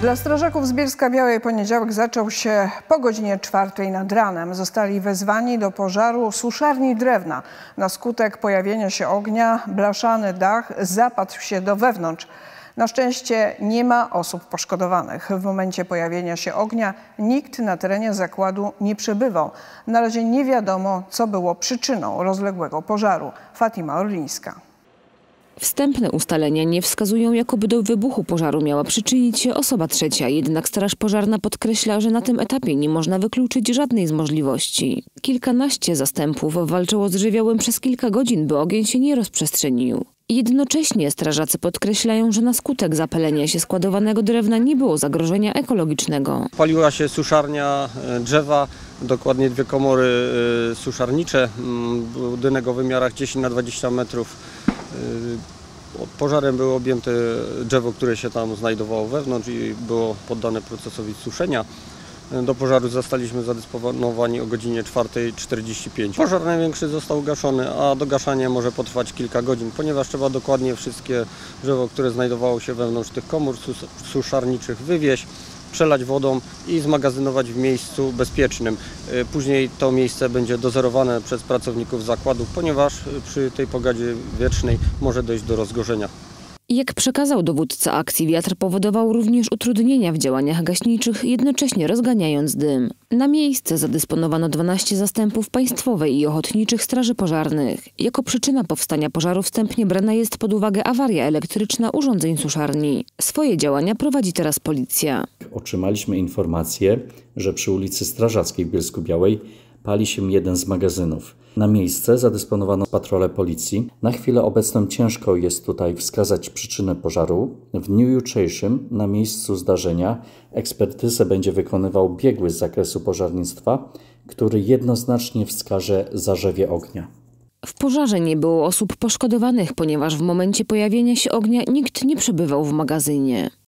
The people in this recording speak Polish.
Dla strażaków z Bielska-Białej poniedziałek zaczął się po godzinie 4 nad ranem. Zostali wezwani do pożaru suszarni drewna. Na skutek pojawienia się ognia blaszany dach zapadł się do wewnątrz. Na szczęście nie ma osób poszkodowanych. W momencie pojawienia się ognia nikt na terenie zakładu nie przebywał. Na razie nie wiadomo, co było przyczyną rozległego pożaru. Fatima Orlińska. Wstępne ustalenia nie wskazują, jakoby do wybuchu pożaru miała przyczynić się osoba trzecia. Jednak straż pożarna podkreśla, że na tym etapie nie można wykluczyć żadnej z możliwości. Kilkanaście zastępów walczyło z żywiołem przez kilka godzin, by ogień się nie rozprzestrzenił. Jednocześnie strażacy podkreślają, że na skutek zapalenia się składowanego drewna nie było zagrożenia ekologicznego. Paliła się suszarnia drzewa, dokładnie 2 komory suszarnicze, budynek o wymiarach 10 na 20 metrów. Pożarem było objęte drzewo, które się tam znajdowało wewnątrz i było poddane procesowi suszenia. Do pożaru zostaliśmy zadysponowani o godzinie 4:45. Pożar największy został gaszony, a dogaszanie może potrwać kilka godzin, ponieważ trzeba dokładnie wszystkie drzewo, które znajdowało się wewnątrz tych komór suszarniczych, wywieźć, przelać wodą i zmagazynować w miejscu bezpiecznym. Później to miejsce będzie dozorowane przez pracowników zakładów, ponieważ przy tej pogodzie wietrznej może dojść do rozgorzenia. Jak przekazał dowódca akcji, wiatr powodował również utrudnienia w działaniach gaśniczych, jednocześnie rozganiając dym. Na miejsce zadysponowano 12 zastępów państwowej i ochotniczych straży pożarnych. Jako przyczyna powstania pożaru wstępnie brana jest pod uwagę awaria elektryczna urządzeń suszarni. Swoje działania prowadzi teraz policja. Otrzymaliśmy informację, że przy ulicy Strażackiej w Bielsku-Białej pali się jeden z magazynów. Na miejsce zadysponowano patrole policji. Na chwilę obecną ciężko jest tutaj wskazać przyczynę pożaru. W dniu jutrzejszym na miejscu zdarzenia ekspertyzę będzie wykonywał biegły z zakresu pożarnictwa, który jednoznacznie wskaże zarzewie ognia. W pożarze nie było osób poszkodowanych, ponieważ w momencie pojawienia się ognia nikt nie przebywał w magazynie.